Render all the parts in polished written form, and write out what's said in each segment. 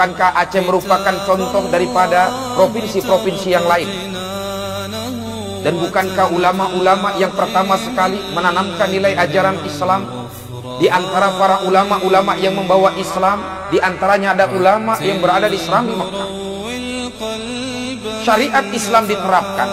Bukankah Aceh merupakan contoh daripada provinsi-provinsi yang lain? Dan bukankah ulama-ulama yang pertama sekali menanamkan nilai ajaran Islam? Di antara para ulama-ulama yang membawa Islam, di antaranya ada ulama yang berada di Serambi Mekah. Syariat Islam diterapkan,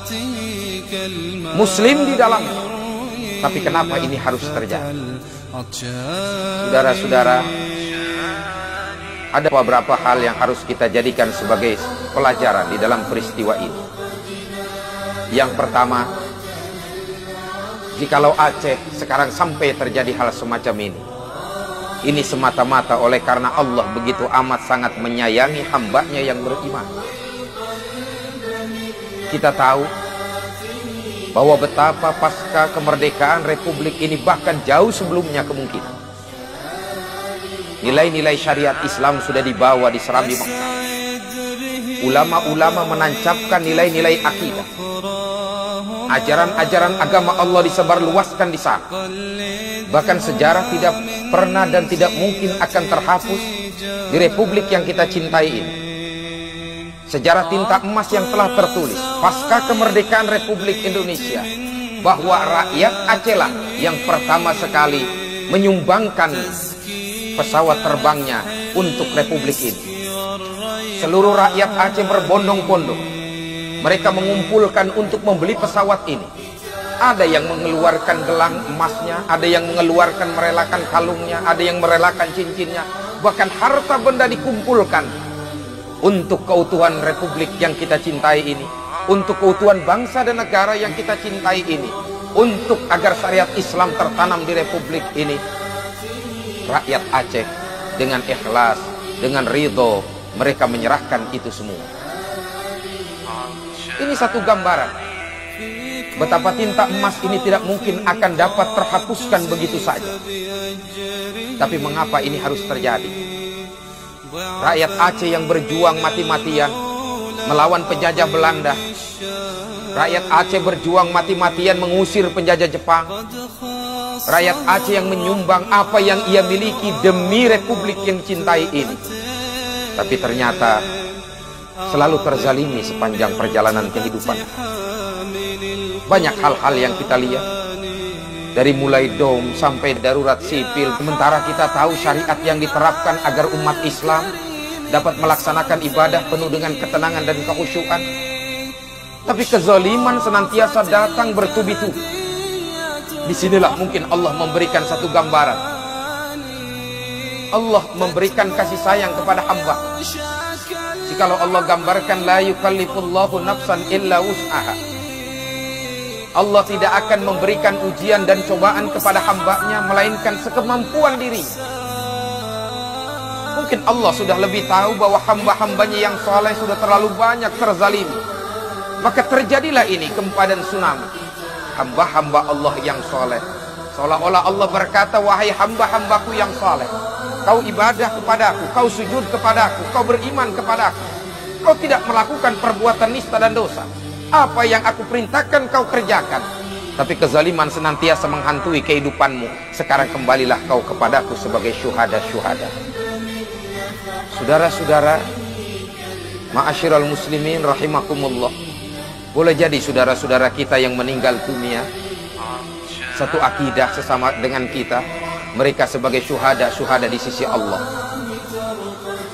Muslim di dalamnya. Tapi kenapa ini harus terjadi? Saudara-saudara, ada beberapa hal yang harus kita jadikan sebagai pelajaran di dalam peristiwa ini. Yang pertama, jikalau Aceh sekarang sampai terjadi hal semacam ini semata-mata oleh karena Allah begitu amat sangat menyayangi hambanya yang beriman. Kita tahu bahwa betapa pasca kemerdekaan Republik ini, bahkan jauh sebelumnya kemungkinan, nilai-nilai syariat Islam sudah dibawa di Serambi Mekah. Ulama-ulama menancapkan nilai-nilai akidah, ajaran-ajaran agama Allah disebarluaskan di sana. Bahkan sejarah tidak pernah dan tidak mungkin akan terhapus di Republik yang kita cintai ini. Sejarah tinta emas yang telah tertulis pasca kemerdekaan Republik Indonesia, bahwa rakyat Aceh lah yang pertama sekali menyumbangkan pesawat terbangnya untuk Republik ini. Seluruh rakyat Aceh berbondong-bondong, mereka mengumpulkan untuk membeli pesawat ini. Ada yang mengeluarkan gelang emasnya, ada yang mengeluarkan merelakan kalungnya, ada yang merelakan cincinnya. Bahkan harta benda dikumpulkan untuk keutuhan Republik yang kita cintai ini, untuk keutuhan bangsa dan negara yang kita cintai ini, untuk agar syariat Islam tertanam di Republik ini. Rakyat Aceh dengan ikhlas, dengan ridho, mereka menyerahkan itu semua. Ini satu gambaran betapa tinta emas ini tidak mungkin akan dapat terhapuskan begitu saja. Tapi mengapa ini harus terjadi? Rakyat Aceh yang berjuang mati-matian melawan penjajah Belanda, rakyat Aceh berjuang mati-matian mengusir penjajah Jepang, rakyat Aceh yang menyumbang apa yang ia miliki demi Republik yang cintai ini. Tapi ternyata selalu terzalimi sepanjang perjalanan kehidupan. Banyak hal-hal yang kita lihat, dari mulai dom sampai darurat sipil. Sementara kita tahu syariat yang diterapkan agar umat Islam dapat melaksanakan ibadah penuh dengan ketenangan dan kekhusyuan. Tapi kezaliman senantiasa datang bertubi-tubi. Disinilah mungkin Allah memberikan satu gambaran. Allah memberikan kasih sayang kepada hamba. Jikalau Allah gambarkan la yukallifullahu nafsan illa wus'aha, Allah tidak akan memberikan ujian dan cobaan kepada hambanya melainkan sekemampuan dirinya. Mungkin Allah sudah lebih tahu bahwa hamba-hambanya yang soleh sudah terlalu banyak terzalimi. Maka terjadilah ini gempa dan tsunami. Hamba-hamba Allah yang soleh, seolah-olah Allah berkata, wahai hamba-hambaku yang soleh, kau ibadah kepadaku, kau sujud kepadaku, kau beriman kepadaku, kau tidak melakukan perbuatan nista dan dosa. Apa yang aku perintahkan kau kerjakan. Tapi kezaliman senantiasa menghantui kehidupanmu. Sekarang kembalilah kau kepadaku sebagai syuhada-syuhada. Saudara-saudara, ma'asyiral muslimin rahimakumullah, boleh jadi saudara-saudara kita yang meninggal dunia satu akidah sesama dengan kita, mereka sebagai syuhada-syuhada di sisi Allah.